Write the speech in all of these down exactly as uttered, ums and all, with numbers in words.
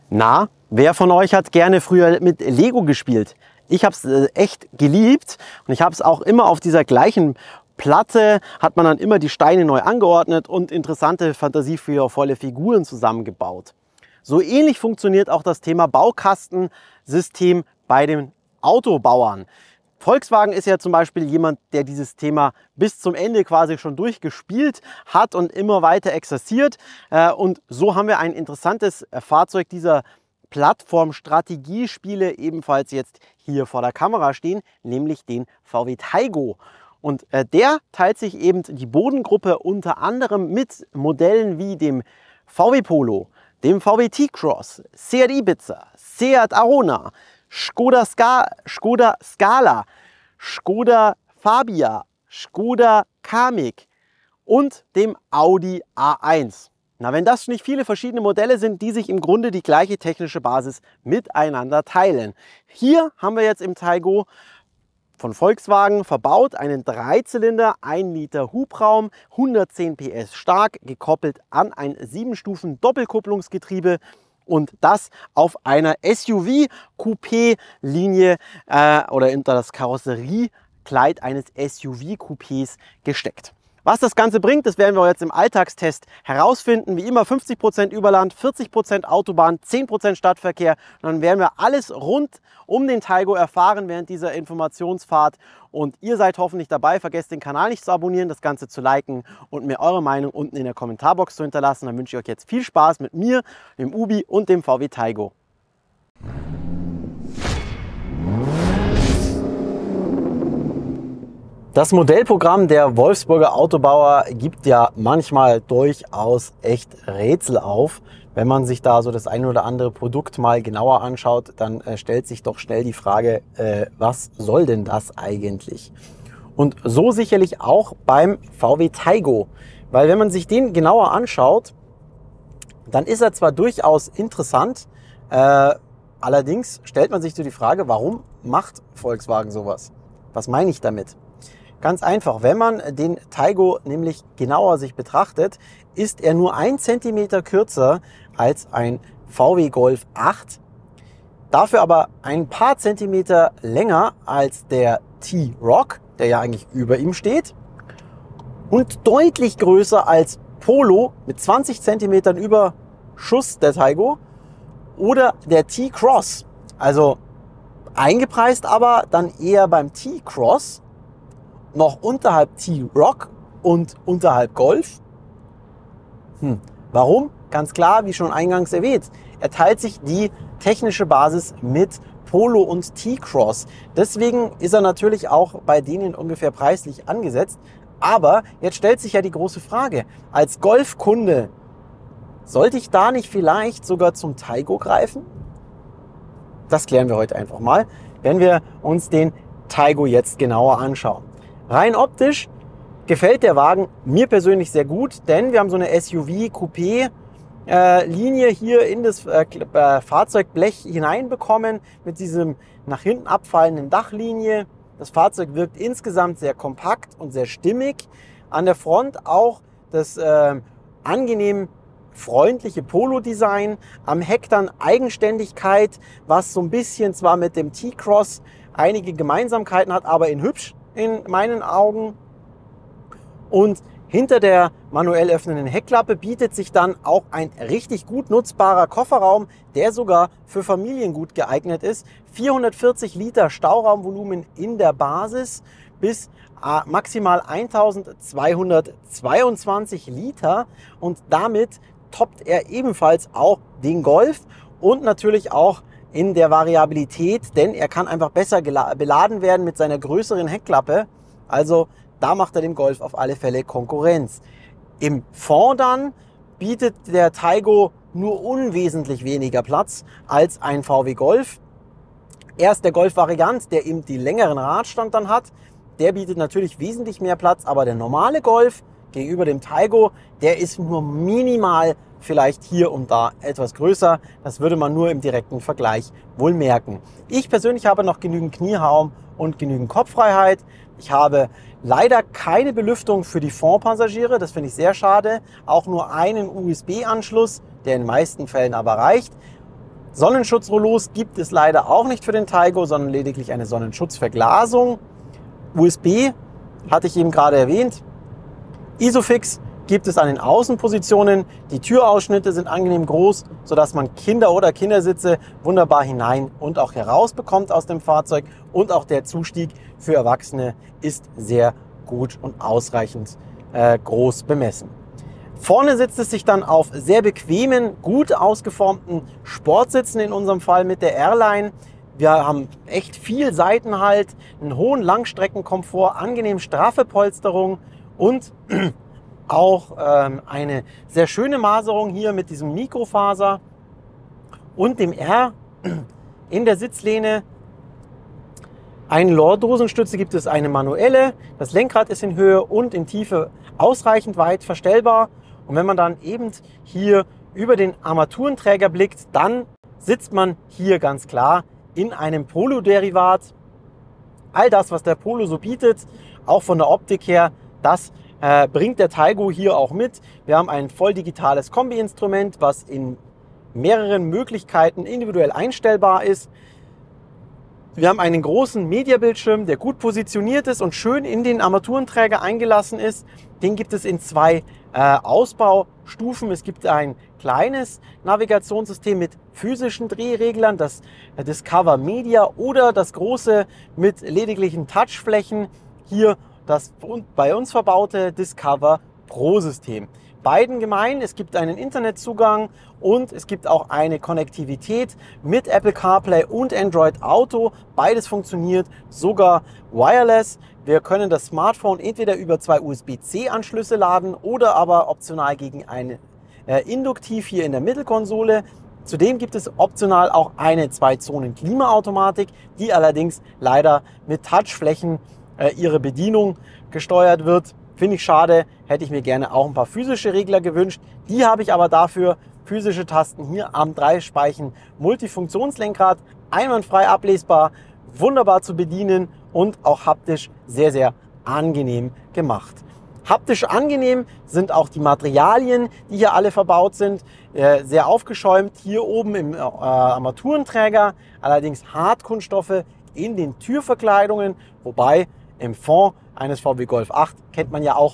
Na, wer von euch hat gerne früher mit Lego gespielt? Ich habe es äh, echt geliebt und ich habe es auch immer auf dieser gleichen Platte, hat man dann immer die Steine neu angeordnet und interessante, fantasievolle Figuren zusammengebaut. So ähnlich funktioniert auch das Thema Baukastensystem bei den Autobauern. Volkswagen ist ja zum Beispiel jemand, der dieses Thema bis zum Ende quasi schon durchgespielt hat und immer weiter exerziert. Und so haben wir ein interessantes Fahrzeug dieser Plattform Strategiespiele ebenfalls jetzt hier vor der Kamera stehen, nämlich den V W Taygo. Und der teilt sich eben die Bodengruppe unter anderem mit Modellen wie dem V W Polo, dem V W T-Cross, Seat Ibiza, Seat Arona, Skoda, Ska, Skoda Scala, Skoda Fabia, Skoda Kamiq und dem Audi A eins. Na, wenn das nicht viele verschiedene Modelle sind, die sich im Grunde die gleiche technische Basis miteinander teilen. Hier haben wir jetzt im Taygo von Volkswagen verbaut einen Dreizylinder, ein Liter Hubraum, hundertzehn P S stark, gekoppelt an ein sieben Stufen Doppelkupplungsgetriebe. Und das auf einer S U V-Coupé-Linie äh, oder hinter das Karosseriekleid eines S U V-Coupés gesteckt. Was das Ganze bringt, das werden wir jetzt im Alltagstest herausfinden. Wie immer fünfzig Prozent Überland, vierzig Prozent Autobahn, zehn Prozent Stadtverkehr. Und dann werden wir alles rund um den Taygo erfahren während dieser Informationsfahrt. Und ihr seid hoffentlich dabei. Vergesst den Kanal nicht zu abonnieren, das Ganze zu liken und mir eure Meinung unten in der Kommentarbox zu hinterlassen. Dann wünsche ich euch jetzt viel Spaß mit mir, dem Ubi und dem V W Taygo. Das Modellprogramm der Wolfsburger Autobauer gibt ja manchmal durchaus echt Rätsel auf. Wenn man sich da so das ein oder andere Produkt mal genauer anschaut, dann äh, stellt sich doch schnell die Frage, äh, was soll denn das eigentlich? Und so sicherlich auch beim V W Taygo. Weil wenn man sich den genauer anschaut, dann ist er zwar durchaus interessant, äh, allerdings stellt man sich so die Frage, warum macht Volkswagen sowas? Was meine ich damit? Ganz einfach, wenn man den Taygo nämlich genauer sich betrachtet, ist er nur ein Zentimeter kürzer als ein V W Golf acht, dafür aber ein paar Zentimeter länger als der T-Roc, der ja eigentlich über ihm steht, und deutlich größer als Polo mit zwanzig Zentimetern Überschuss der Taygo oder der T-Cross. Also eingepreist aber dann eher beim T-Cross, noch unterhalb T-Roc und unterhalb Golf. Hm. Warum? Ganz klar, wie schon eingangs erwähnt, er teilt sich die technische Basis mit Polo und T-Cross. Deswegen ist er natürlich auch bei denen ungefähr preislich angesetzt. Aber jetzt stellt sich ja die große Frage, als Golfkunde, sollte ich da nicht vielleicht sogar zum Taygo greifen? Das klären wir heute einfach mal, wenn wir uns den Taygo jetzt genauer anschauen. Rein optisch gefällt der Wagen mir persönlich sehr gut, denn wir haben so eine S U V-Coupé-Linie hier in das Fahrzeugblech hineinbekommen mit diesem nach hinten abfallenden Dachlinie. Das Fahrzeug wirkt insgesamt sehr kompakt und sehr stimmig. An der Front auch das äh, angenehm freundliche Polo-Design. Am Heck dann Eigenständigkeit, was so ein bisschen zwar mit dem T-Cross einige Gemeinsamkeiten hat, aber in hübsch in meinen Augen. Und hinter der manuell öffnenden Heckklappe bietet sich dann auch ein richtig gut nutzbarer Kofferraum, der sogar für Familien gut geeignet ist. vierhundertvierzig Liter Stauraumvolumen in der Basis bis maximal eintausendzweihundertzweiundzwanzig Liter und damit toppt er ebenfalls auch den Golf und natürlich auch in der Variabilität, denn er kann einfach besser beladen werden mit seiner größeren Heckklappe. Also da macht er dem Golf auf alle Fälle Konkurrenz. Im Fond dann bietet der Taygo nur unwesentlich weniger Platz als ein V W Golf. Er ist der Golf-Variant, der eben die längeren Radstand dann hat. Der bietet natürlich wesentlich mehr Platz, aber der normale Golf gegenüber dem Taygo, der ist nur minimal vielleicht hier und da etwas größer. Das würde man nur im direkten Vergleich wohl merken. Ich persönlich habe noch genügend Knieraum und genügend Kopffreiheit. Ich habe leider keine Belüftung für die Frontpassagiere. Das finde ich sehr schade. Auch nur einen U S B-Anschluss, der in den meisten Fällen aber reicht. Sonnenschutzrollos gibt es leider auch nicht für den Taigo, sondern lediglich eine Sonnenschutzverglasung. U S B hatte ich eben gerade erwähnt. Isofix gibt es an den Außenpositionen. Die Türausschnitte sind angenehm groß, sodass man Kinder oder Kindersitze wunderbar hinein und auch heraus bekommt aus dem Fahrzeug. Und auch der Zustieg für Erwachsene ist sehr gut und ausreichend äh, groß bemessen. Vorne sitzt es sich dann auf sehr bequemen, gut ausgeformten Sportsitzen, in unserem Fall mit der Airline. Wir haben echt viel Seitenhalt, einen hohen Langstreckenkomfort, angenehm straffe Polsterung und auch ähm, eine sehr schöne Maserung hier mit diesem Mikrofaser und dem R in der Sitzlehne. Eine Lordosenstütze gibt es, eine manuelle. Das Lenkrad ist in Höhe und in Tiefe ausreichend weit verstellbar. Und wenn man dann eben hier über den Armaturenträger blickt, dann sitzt man hier ganz klar in einem Polo-Derivat. All das, was der Polo so bietet, auch von der Optik her, das äh, bringt der Taigo hier auch mit. Wir haben ein voll digitales Kombi-Instrument, was in mehreren Möglichkeiten individuell einstellbar ist. Wir haben einen großen Mediabildschirm, der gut positioniert ist und schön in den Armaturenträger eingelassen ist. Den gibt es in zwei äh, Ausbaustufen. Es gibt ein kleines Navigationssystem mit physischen Drehreglern, das äh, Discover Media, oder das große mit lediglichen Touchflächen, hier das bei uns verbaute Discover Pro System. Beiden gemein, es gibt einen Internetzugang und es gibt auch eine Konnektivität mit Apple CarPlay und Android Auto. Beides funktioniert sogar wireless. Wir können das Smartphone entweder über zwei U S B C Anschlüsse laden oder aber optional gegen ein äh, Induktiv hier in der Mittelkonsole. Zudem gibt es optional auch eine Zwei-Zonen-Klimaautomatik, die allerdings leider mit Touchflächen äh, ihre Bedienung gesteuert wird. Finde ich schade, hätte ich mir gerne auch ein paar physische Regler gewünscht. Die habe ich aber dafür, physische Tasten hier am Dreispeichen Multifunktionslenkrad, einwandfrei ablesbar, wunderbar zu bedienen und auch haptisch sehr, sehr angenehm gemacht. Haptisch angenehm sind auch die Materialien, die hier alle verbaut sind, äh, sehr aufgeschäumt. Hier oben im äh, Armaturenträger allerdings Hartkunststoffe in den Türverkleidungen, wobei im Fond eines V W Golf acht kennt man ja auch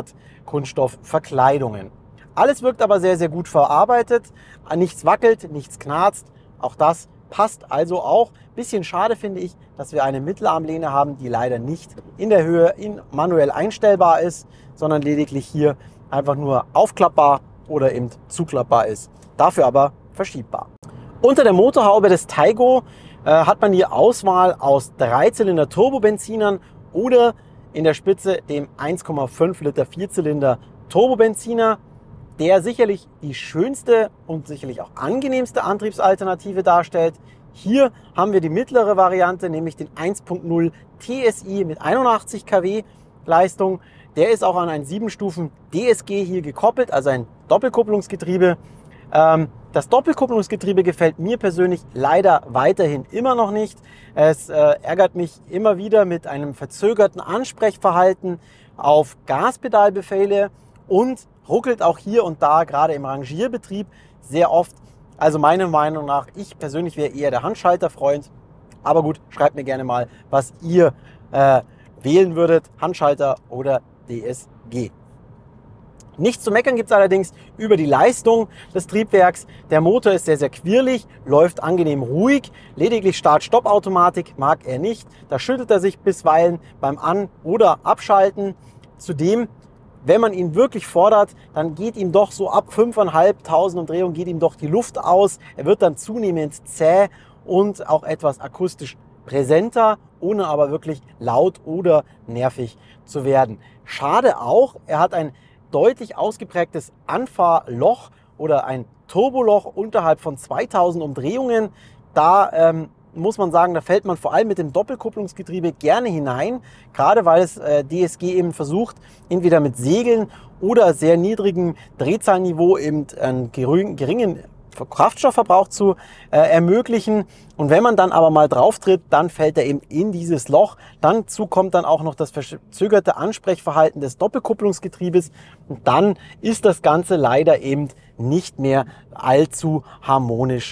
Hartkunststoffverkleidungen. Alles wirkt aber sehr, sehr gut verarbeitet. Nichts wackelt, nichts knarzt. Auch das passt also auch. Bisschen schade finde ich, dass wir eine Mittelarmlehne haben, die leider nicht in der Höhe in manuell einstellbar ist, sondern lediglich hier einfach nur aufklappbar oder eben zuklappbar ist. Dafür aber verschiebbar. Unter der Motorhaube des Taigo äh, hat man die Auswahl aus Dreizylinder Turbobenzinern oder in der Spitze dem eins Komma fünf Liter Vierzylinder Turbobenziner, der sicherlich die schönste und sicherlich auch angenehmste Antriebsalternative darstellt. Hier haben wir die mittlere Variante, nämlich den eins Punkt null T S I mit einundachtzig Kilowatt Leistung. Der ist auch an ein sieben Stufen D S G hier gekoppelt, also ein Doppelkupplungsgetriebe. Ähm, das Doppelkupplungsgetriebe gefällt mir persönlich leider weiterhin immer noch nicht. Es äh, ärgert mich immer wieder mit einem verzögerten Ansprechverhalten auf Gaspedalbefehle und ruckelt auch hier und da, gerade im Rangierbetrieb, sehr oft. Also meiner Meinung nach, ich persönlich wäre eher der Handschalterfreund. Aber gut, schreibt mir gerne mal, was ihr äh, wählen würdet, Handschalter oder D S G. Nichts zu meckern gibt es allerdings über die Leistung des Triebwerks. Der Motor ist sehr, sehr quirlig, läuft angenehm ruhig. Lediglich Start-Stopp-Automatik mag er nicht. Da schüttelt er sich bisweilen beim An- oder Abschalten. Zudem, wenn man ihn wirklich fordert, dann geht ihm doch so ab fünftausend Umdrehungen geht ihm doch die Luft aus. Er wird dann zunehmend zäh und auch etwas akustisch präsenter, ohne aber wirklich laut oder nervig zu werden. Schade auch, er hat ein deutlich ausgeprägtes Anfahrloch oder ein Turboloch unterhalb von zweitausend Umdrehungen. Da ähm, muss man sagen, da fällt man vor allem mit dem Doppelkupplungsgetriebe gerne hinein, gerade weil es äh, D S G eben versucht, entweder mit Segeln oder sehr niedrigem Drehzahlniveau eben einen geringen Kraftstoffverbrauch zu äh, ermöglichen. Und wenn man dann aber mal drauf tritt, dann fällt er eben in dieses Loch. Dazu kommt dann auch noch das verzögerte Ansprechverhalten des Doppelkupplungsgetriebes. Und dann ist das Ganze leider eben nicht mehr allzu harmonisch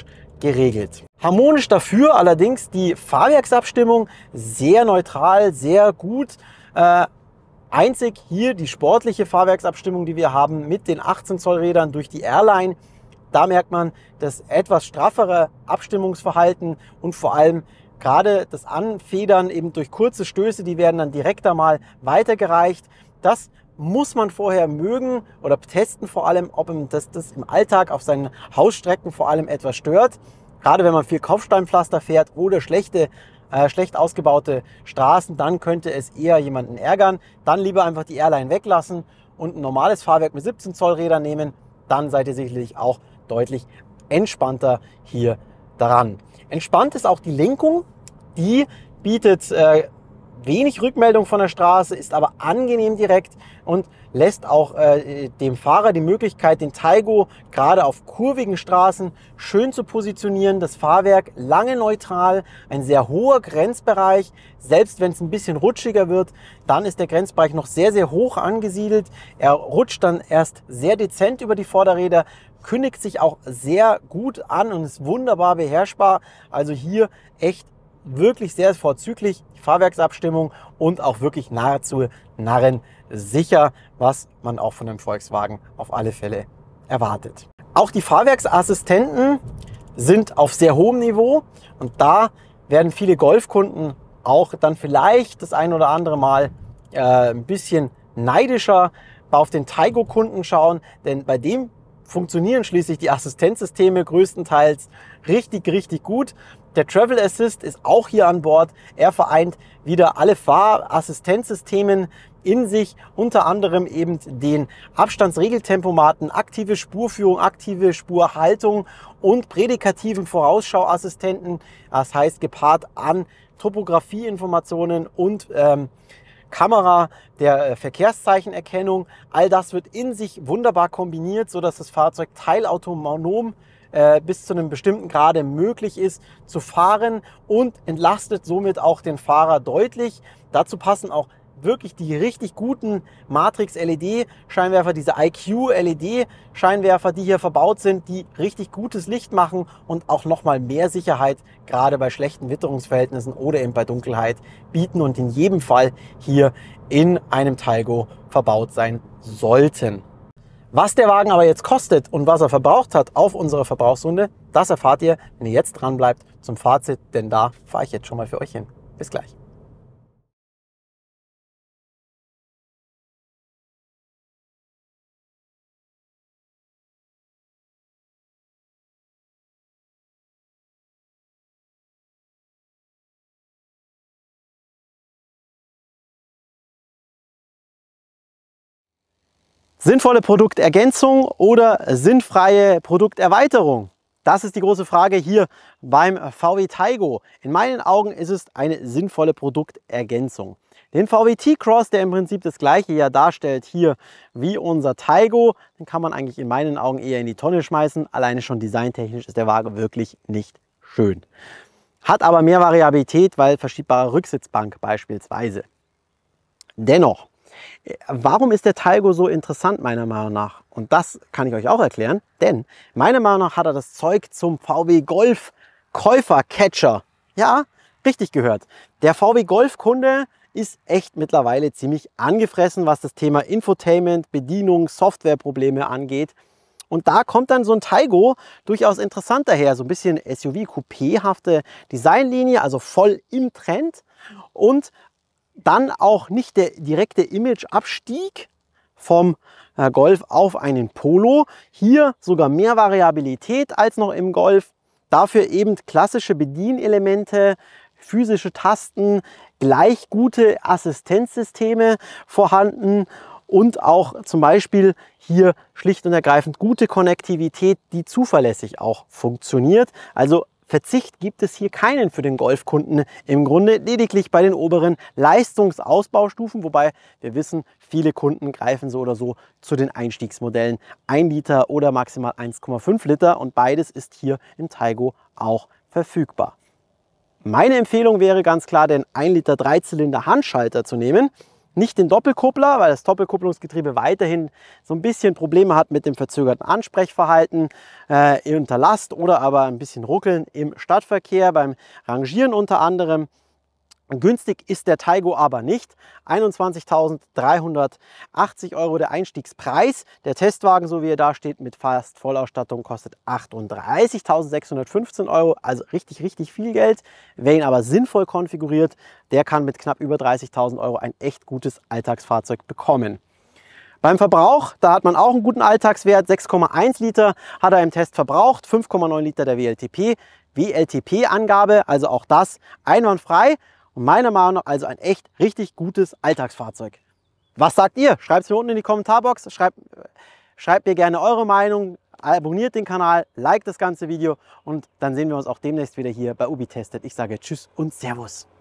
geregelt. Harmonisch dafür allerdings die Fahrwerksabstimmung, sehr neutral, sehr gut. Äh, einzig hier die sportliche Fahrwerksabstimmung, die wir haben mit den achtzehn Zoll Rädern durch die Airline. Da merkt man das etwas straffere Abstimmungsverhalten und vor allem gerade das Anfedern eben durch kurze Stöße, die werden dann direkt einmal weitergereicht. Das muss man vorher mögen oder testen, vor allem, ob ihm das, das im Alltag auf seinen Hausstrecken vor allem etwas stört. Gerade wenn man viel Kopfsteinpflaster fährt oder schlechte, äh, schlecht ausgebaute Straßen, dann könnte es eher jemanden ärgern. Dann lieber einfach die Airline weglassen und ein normales Fahrwerk mit siebzehn Zoll Rädern nehmen. Dann seid ihr sicherlich auch deutlich entspannter hier daran. Entspannt ist auch die Lenkung. Die bietet äh, wenig Rückmeldung von der Straße, ist aber angenehm direkt und lässt auch äh, dem Fahrer die Möglichkeit, den Taigo gerade auf kurvigen Straßen schön zu positionieren. Das Fahrwerk lange neutral, ein sehr hoher Grenzbereich. Selbst wenn es ein bisschen rutschiger wird, dann ist der Grenzbereich noch sehr, sehr hoch angesiedelt. Er rutscht dann erst sehr dezent über die Vorderräder, kündigt sich auch sehr gut an und ist wunderbar beherrschbar. Also hier echt wirklich sehr vorzüglich, die Fahrwerksabstimmung und auch wirklich nahezu narrensicher, was man auch von einem Volkswagen auf alle Fälle erwartet. Auch die Fahrwerksassistenten sind auf sehr hohem Niveau und da werden viele Golfkunden auch dann vielleicht das ein oder andere Mal äh, ein bisschen neidischer auf den Taigo-Kunden schauen, denn bei dem funktionieren schließlich die Assistenzsysteme größtenteils richtig, richtig gut. Der Travel Assist ist auch hier an Bord. Er vereint wieder alle Fahrassistenzsystemen in sich, unter anderem eben den Abstandsregeltempomaten, aktive Spurführung, aktive Spurhaltung und prädikativen Vorausschauassistenten. Das heißt, gepaart an Topografieinformationen und ähm, Kamera der Verkehrszeichenerkennung. All das wird in sich wunderbar kombiniert, sodass das Fahrzeug teilautonom äh, bis zu einem bestimmten Grade möglich ist zu fahren und entlastet somit auch den Fahrer deutlich. Dazu passen auch wirklich die richtig guten Matrix-L E D-Scheinwerfer, diese I Q-L E D-Scheinwerfer, die hier verbaut sind, die richtig gutes Licht machen und auch nochmal mehr Sicherheit, gerade bei schlechten Witterungsverhältnissen oder eben bei Dunkelheit, bieten und in jedem Fall hier in einem Taigo verbaut sein sollten. Was der Wagen aber jetzt kostet und was er verbraucht hat auf unserer Verbrauchsrunde, das erfahrt ihr, wenn ihr jetzt dran bleibt zum Fazit, denn da fahre ich jetzt schon mal für euch hin. Bis gleich. Sinnvolle Produktergänzung oder sinnfreie Produkterweiterung? Das ist die große Frage hier beim V W Taigo. In meinen Augen ist es eine sinnvolle Produktergänzung. Den V W T-Cross, der im Prinzip das gleiche ja darstellt hier wie unser Taigo, den kann man eigentlich in meinen Augen eher in die Tonne schmeißen. Alleine schon designtechnisch ist der Wagen wirklich nicht schön. Hat aber mehr Variabilität, weil verschiebbare Rücksitzbank beispielsweise. Dennoch, warum ist der Taigo so interessant meiner Meinung nach? Und das kann ich euch auch erklären, denn meiner Meinung nach hat er das Zeug zum V W Golf Käufer-Catcher. Ja, richtig gehört. Der V W Golf-Kunde ist echt mittlerweile ziemlich angefressen, was das Thema Infotainment, Bedienung, Softwareprobleme angeht. Und da kommt dann so ein Taigo durchaus interessant daher. So ein bisschen S U V-Coupé-hafte Designlinie, also voll im Trend. Und dann auch nicht der direkte Imageabstieg vom Golf auf einen Polo. Hier sogar mehr Variabilität als noch im Golf. Dafür eben klassische Bedienelemente, physische Tasten, gleich gute Assistenzsysteme vorhanden und auch zum Beispiel hier schlicht und ergreifend gute Konnektivität, die zuverlässig auch funktioniert. Also Verzicht gibt es hier keinen für den Golfkunden, im Grunde lediglich bei den oberen Leistungsausbaustufen, wobei wir wissen, viele Kunden greifen so oder so zu den Einstiegsmodellen ein Liter oder maximal eins Komma fünf Liter und beides ist hier im Taigo auch verfügbar. Meine Empfehlung wäre ganz klar, den ein Liter Dreizylinder Handschalter zu nehmen. nicht den Doppelkuppler, weil das Doppelkupplungsgetriebe weiterhin so ein bisschen Probleme hat mit dem verzögerten Ansprechverhalten äh, unter Last oder aber ein bisschen Ruckeln im Stadtverkehr, beim Rangieren unter anderem. Günstig ist der Taigo aber nicht. einundzwanzigtausenddreihundertachtzig Euro der Einstiegspreis. Der Testwagen, so wie er da steht, mit fast Vollausstattung kostet achtunddreißigtausendsechshundertfünfzehn Euro. Also richtig, richtig viel Geld. Wer ihn aber sinnvoll konfiguriert, der kann mit knapp über dreißigtausend Euro ein echt gutes Alltagsfahrzeug bekommen. Beim Verbrauch, da hat man auch einen guten Alltagswert. sechs Komma eins Liter hat er im Test verbraucht, fünf Komma neun Liter der W L T P. W L T P-Angabe, also auch das einwandfrei. Und meiner Meinung nach also ein echt richtig gutes Alltagsfahrzeug. Was sagt ihr? Schreibt es mir unten in die Kommentarbox. Schreibt, schreibt mir gerne eure Meinung. Abonniert den Kanal, liked das ganze Video und dann sehen wir uns auch demnächst wieder hier bei Ubi Tested. Ich sage Tschüss und Servus.